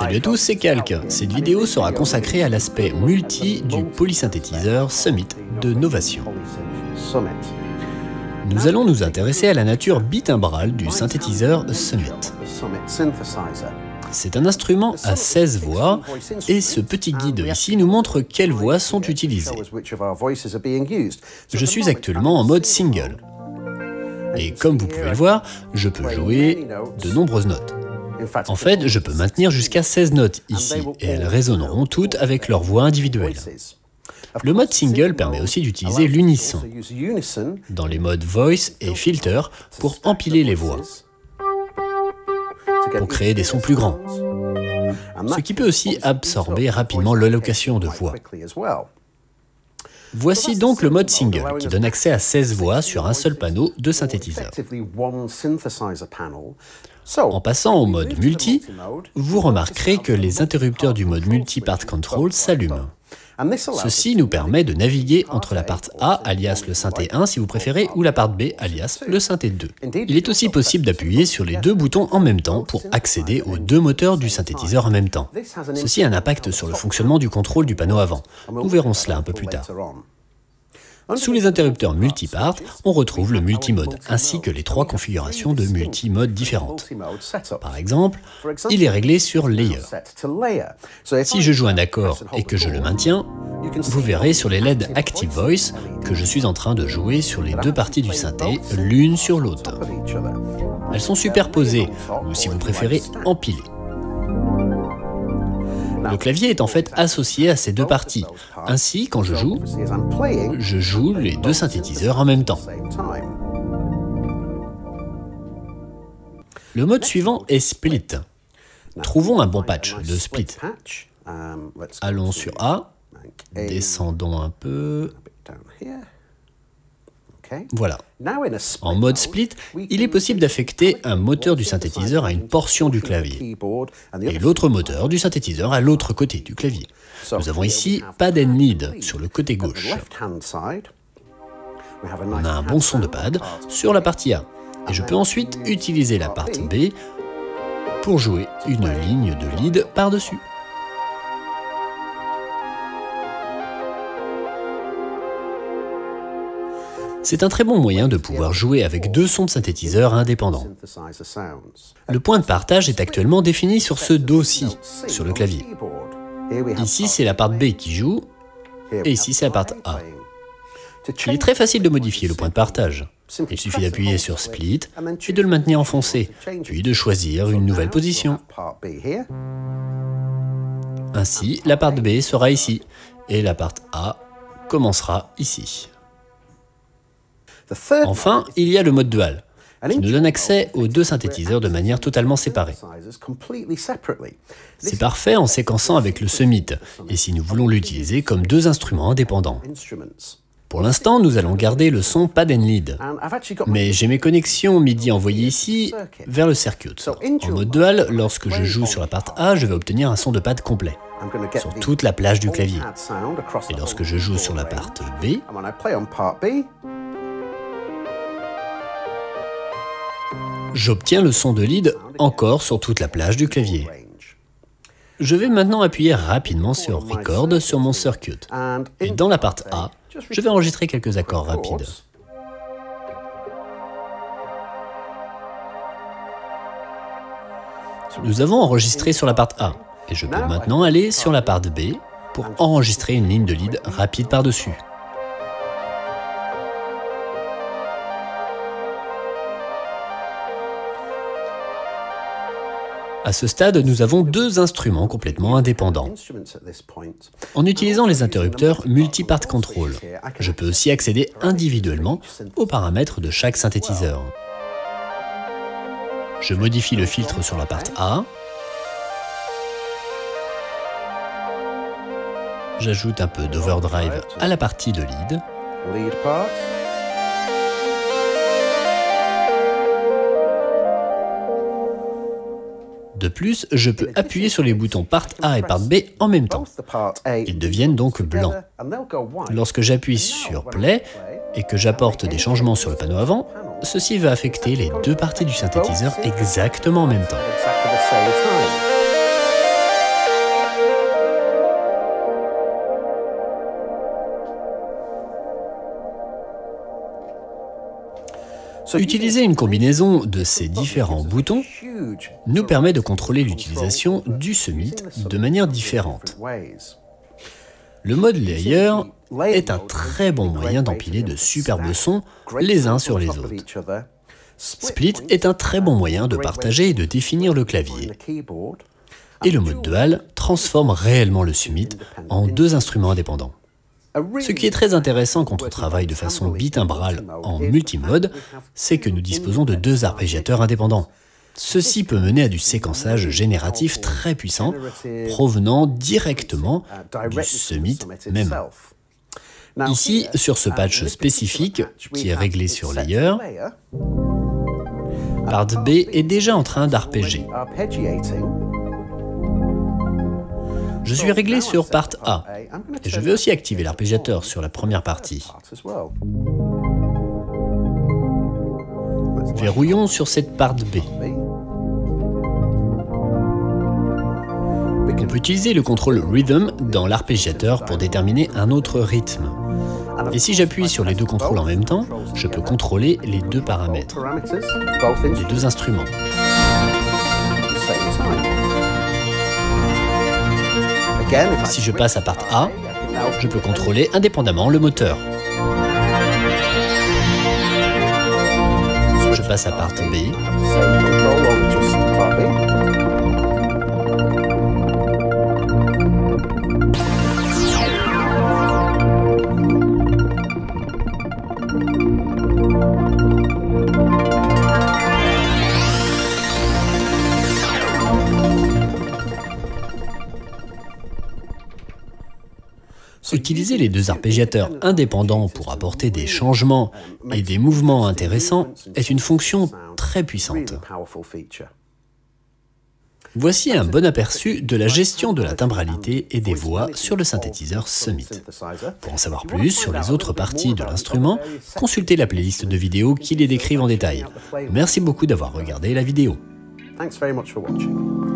Salut à tous, c'est Calque. Cette vidéo sera consacrée à l'aspect multi du polysynthétiseur Summit de Novation. Nous allons nous intéresser à la nature bitimbrale du synthétiseur Summit. C'est un instrument à 16 voix et ce petit guide ici nous montre quelles voix sont utilisées. Je suis actuellement en mode single. Et comme vous pouvez le voir, je peux jouer de nombreuses notes. En fait, je peux maintenir jusqu'à 16 notes ici, et elles résonneront toutes avec leur voix individuelle. Le mode single permet aussi d'utiliser l'unisson, dans les modes voice et filter, pour empiler les voix, pour créer des sons plus grands, ce qui peut aussi absorber rapidement l'allocation de voix. Voici donc le mode single, qui donne accès à 16 voix sur un seul panneau de synthétiseur. En passant au mode multi, vous remarquerez que les interrupteurs du mode multi-part control s'allument. Ceci nous permet de naviguer entre la part A, alias le synthé 1 si vous préférez, ou la part B, alias le synthé 2. Il est aussi possible d'appuyer sur les deux boutons en même temps pour accéder aux deux moteurs du synthétiseur en même temps. Ceci a un impact sur le fonctionnement du contrôle du panneau avant. Nous verrons cela un peu plus tard. Sous les interrupteurs multipart, on retrouve le multimode, ainsi que les trois configurations de multimode différentes. Par exemple, il est réglé sur Layer. Si je joue un accord et que je le maintiens, vous verrez sur les LED Active Voice que je suis en train de jouer sur les deux parties du synthé, l'une sur l'autre. Elles sont superposées, ou si vous préférez, empilées. Le clavier est en fait associé à ces deux parties. Ainsi, quand je joue les deux synthétiseurs en même temps. Le mode suivant est Split. Trouvons un bon patch de Split. Allons sur A, descendons un peu. Voilà. En mode split, il est possible d'affecter un moteur du synthétiseur à une portion du clavier et l'autre moteur du synthétiseur à l'autre côté du clavier. Nous avons ici pad and lead sur le côté gauche. On a un bon son de pad sur la partie A et je peux ensuite utiliser la partie B pour jouer une ligne de lead par-dessus. C'est un très bon moyen de pouvoir jouer avec deux sons de synthétiseur indépendants. Le point de partage est actuellement défini sur ce Do-Si, sur le clavier. Ici, c'est la part B qui joue, et ici, c'est la part A. Il est très facile de modifier le point de partage. Il suffit d'appuyer sur Split et de le maintenir enfoncé, puis de choisir une nouvelle position. Ainsi, la part B sera ici, et la part A commencera ici. Enfin, il y a le mode dual, qui nous donne accès aux deux synthétiseurs de manière totalement séparée. C'est parfait en séquençant avec le Summit, et si nous voulons l'utiliser comme deux instruments indépendants. Pour l'instant, nous allons garder le son pad and lead, mais j'ai mes connexions MIDI envoyées ici vers le circuit. En mode dual, lorsque je joue sur la part A, je vais obtenir un son de pad complet, sur toute la plage du clavier. Et lorsque je joue sur la part B, j'obtiens le son de lead encore sur toute la plage du clavier. Je vais maintenant appuyer rapidement sur Record sur mon circuit. Et dans la part A, je vais enregistrer quelques accords rapides. Nous avons enregistré sur la part A. Et je peux maintenant aller sur la part B pour enregistrer une ligne de lead rapide par-dessus. À ce stade, nous avons deux instruments complètement indépendants. En utilisant les interrupteurs multi-part control, je peux aussi accéder individuellement aux paramètres de chaque synthétiseur. Je modifie le filtre sur la part A. J'ajoute un peu d'overdrive à la partie de lead. De plus, je peux appuyer sur les boutons part A et part B en même temps. Ils deviennent donc blancs. Lorsque j'appuie sur Play et que j'apporte des changements sur le panneau avant, ceci va affecter les deux parties du synthétiseur exactement en même temps. Utiliser une combinaison de ces différents boutons nous permet de contrôler l'utilisation du Summit de manière différente. Le mode Layer est un très bon moyen d'empiler de superbes sons les uns sur les autres. Split est un très bon moyen de partager et de définir le clavier. Et le mode Dual transforme réellement le Summit en deux instruments indépendants. Ce qui est très intéressant quand on travaille de façon bitimbrale en multimode, c'est que nous disposons de deux arpégiateurs indépendants. Ceci peut mener à du séquençage génératif très puissant, provenant directement du Summit même. Ici, sur ce patch spécifique, qui est réglé sur Layer, part B est déjà en train d'arpéger. Je suis réglé sur part A, et je vais aussi activer l'arpégiateur sur la première partie. Verrouillons sur cette part B. On peut utiliser le contrôle Rhythm dans l'arpégiateur pour déterminer un autre rythme. Et si j'appuie sur les deux contrôles en même temps, je peux contrôler les deux paramètres, les deux instruments. Si je passe à part A, je peux contrôler indépendamment le moteur. Je passe à part B. Utiliser les deux arpégiateurs indépendants pour apporter des changements et des mouvements intéressants est une fonction très puissante. Voici un bon aperçu de la gestion de la timbralité et des voix sur le synthétiseur Summit. Pour en savoir plus sur les autres parties de l'instrument, consultez la playlist de vidéos qui les décrivent en détail. Merci beaucoup d'avoir regardé la vidéo. Thanks very much for watching.